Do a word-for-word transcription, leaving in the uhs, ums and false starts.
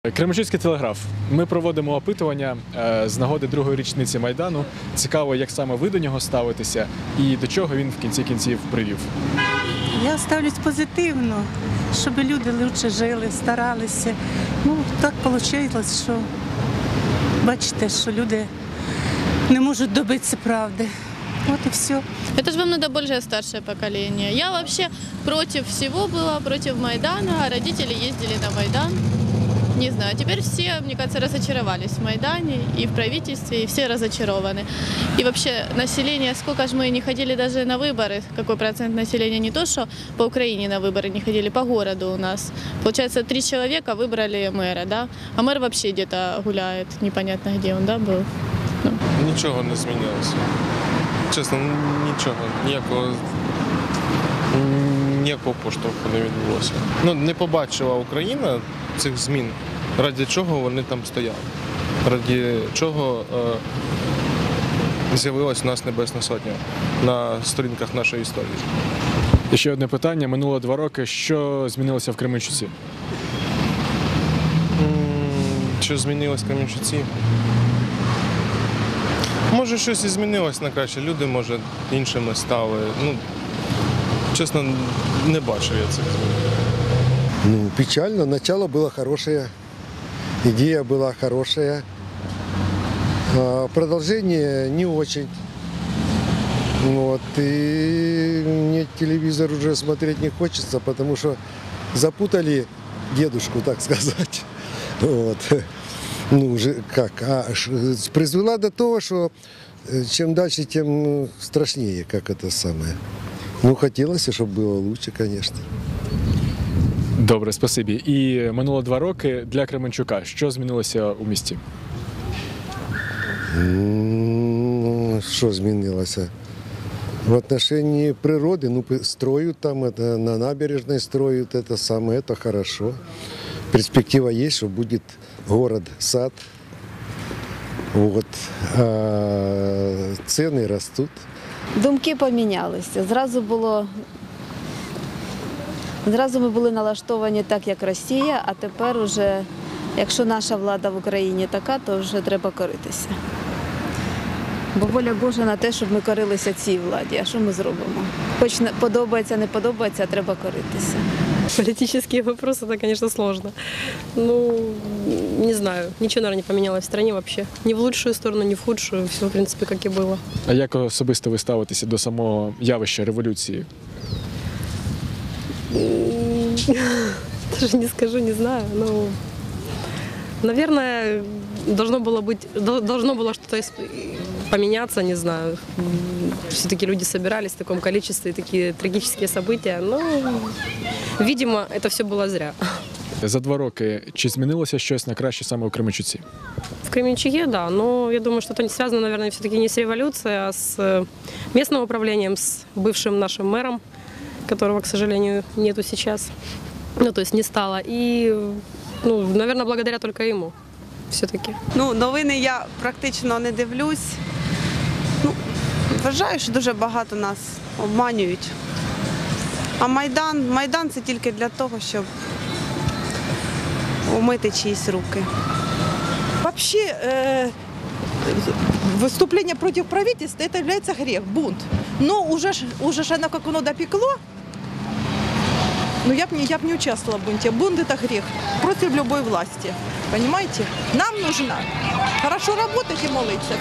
Кременчуцький телеграф. Ми проводимо опитування з нагоди другої річниці Майдану. Цікаво, як саме ви до нього ставитеся і до чого він в кінці кінців привів. Я ставлюсь позитивно, щоб люди краще жили, старалися. Ну, так вийшло, що бачите, що люди не можуть добитися правди. Вот и все. Это же вам надо больше старшее поколение. Я вообще против всего была, против Майдана, а родители ездили на Майдан. Не знаю, теперь все, мне кажется, разочаровались в Майдане и в правительстве, и все разочарованы. И вообще население, сколько же мы не ходили даже на выборы, какой процент населения, не то, что по Украине на выборы не ходили, по городу у нас. Получается, три человека выбрали мэра, да? А мэр вообще где-то гуляет, непонятно где он, да, был. Ну. Нічого не змінилося. Чесно, нічого, ніякого, ніякого поштовху не відбулося. Ну, не побачила Україна цих змін, ради чого вони там стояли, ради чого е, з'явилась у нас Небесна Сотня на сторінках нашої історії. І ще одне питання. Минуло два роки. Що змінилося в Кременчуці? Що змінилось в Кременчуці? Може, щось і змінилось на краще. Люди, може, іншими стали. Ну, чесно, не бачив я цих змін. Ну, печально. Начало было хорошее, идея была хорошая. А продолжение не очень. Вот. И мне телевизор уже смотреть не хочется, потому что запутали дедушку, так сказать. Вот. Ну, уже как, а, призвела до того, что чем дальше, тем страшнее, как это самое. Ну, хотелось, чтобы было лучше, конечно. Добре, спасибі. І минуло два роки для Кременчука. Що змінилося у місті? Ну, що змінилося? В отношении природы, ну, строят там, это, на набережной строят, это самое, это хорошо. Перспектива есть, что будет город-сад. Вот. А цены растут. Думки помінялися. Зразу було, зразу ми були налаштовані так, як Росія, а тепер уже, якщо наша влада в Україні така, то вже треба коритися. Бо воля Божа на те, щоб ми корилися цій владі. А що ми зробимо? Хоч подобається, не подобається, а треба коритися. Политические вопросы, это, конечно, сложно. Ну, не знаю, ничего, наверное, не поменялось в стране вообще. Ни в лучшую сторону, ни в худшую. Все, в принципе, как и было. А як особисто ви ставитеся до самого явища революції? Даже не скажу, не знаю. Ну, наверное, должно было быть, должно было что-то поменяться, не знаю. Все-таки люди собирались в таком количестве, такие трагические события. Но, видимо, это все было зря. За два роки чи змінилося щось на краще саме у Кременчуці? В Кременчуге, да, но я думаю, что это связано, наверное, все-таки не с революцией, а с местным управлением, с бывшим нашим мэром, которого, к сожалению, нету сейчас. Ну, то есть не стало. И, ну, наверное, благодаря только ему все-таки. Ну, новини я практично не дивлюсь. Ну, вважаю, що дуже багато нас обманюють. А Майдан, Майдан це тільки для того, щоб умити чиїсь руки. Вообще, э, выступление против правительства – это является грех, бунт. Но уже, ж- уже ж оно, как оно допекло, ну я бы не, я б не участвовала в бунте. Бунт – это грех против любой власти, понимаете? Нам нужно хорошо работать и молиться.